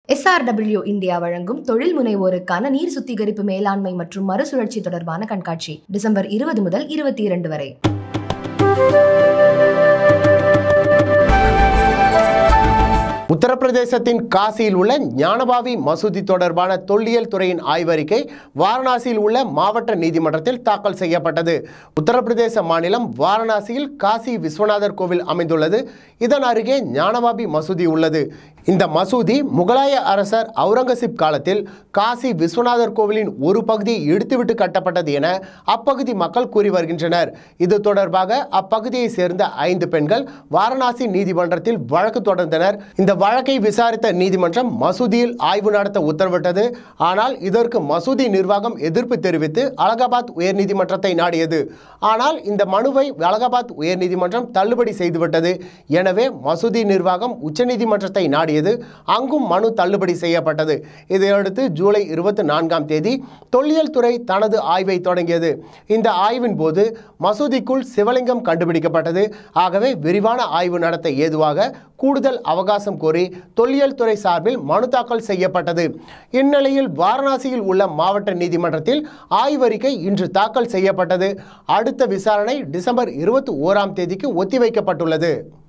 SRW India வழங்கும் தொழில் முனைவோருக்கான நீர் சுத்திகரிப்பு மேலாண்மை மற்றும் மறுசுழற்சி தொடர்பான கண்காட்சி டிசம்பர் 20 முதல் 22 வரை. உத்தரப்பிரதேசத்தின் காசியில் உள்ள ஞானபாவி மசூதி தொடர்பான தொல்லியல் துறையின் ஆய்வறிக்கை வாரணாசியில் உள்ள மாவட்ட நீதிமன்றத்தில் தாக்கல் செய்யப்பட்டது. உத்தரப்பிரதேச மாநிலம் வாரணாசியில் காசி விஸ்வநாதர் கோவில் அமைந்துள்ளது. இதன் அருகே ஞானபாவி மசூதி உள்ளது. இந்த மசூதி முகலாய அரசர் அவுரங்கசீப் காலத்தில் காசி விஸ்வநாதர் கோவிலின் ஒரு பகுதியை இடித்துவிட்டு கட்டப்பட்டது என அப்பகுதி மக்கள் கூறி வருகின்றனர். இது தொடர்பாக அப்பகுதியை சேர்ந்த 5 பெண்கள் வாரணாசி நீதிமன்றத்தில் வழக்கு தொடர்ந்தனர். இந்த வழக்கை விசாரித்த நீதிமன்றம் மசூதியில் ஆய்வு நடத்த உத்தரவிட்டது. ஆனால் இதற்கு மசூதி நிர்வாகம் எதிர்ப்பு தெரிவித்து அலகாபாத் உயர்நீதிமன்றத்தை நாடியது. ஆனால் இந்த மனுவை அலகாபாத் உயர்நீதிமன்றம் தள்ளுபடி செய்துவிட்டது. எனவே மசூதி நிர்வாகம் உச்சநீதிமன்றத்தை நாடியது. அங்கும் மனு தள்ளுபடி செய்யப்பட்டது. இதையடுத்து ஜூலை 24ஆம் தேதி தொல்லியல் துறை தனது ஆய்வை தொடங்கியது. இந்த ஆய்வின் போது மசூதிக்குள் சிவலிங்கம் கண்டுபிடிக்கப்பட்டது. ஆகவே விரிவான ஆய்வு நடத்த ஏதுவாக கூடுதல் அவகாசம் கோரி தொல்லியல் துறை சார்பில் மனு தாக்கல் செய்யப்பட்டது. இந்நிலையில் வாரணாசியில் உள்ள மாவட்ட நீதிமன்றத்தில் ஆய்வறிக்கை இன்று தாக்கல் செய்யப்பட்டது. அடுத்த விசாரணை டிசம்பர் 21ஆம் தேதிக்கு ஒத்திவைக்கப்பட்டுள்ளது.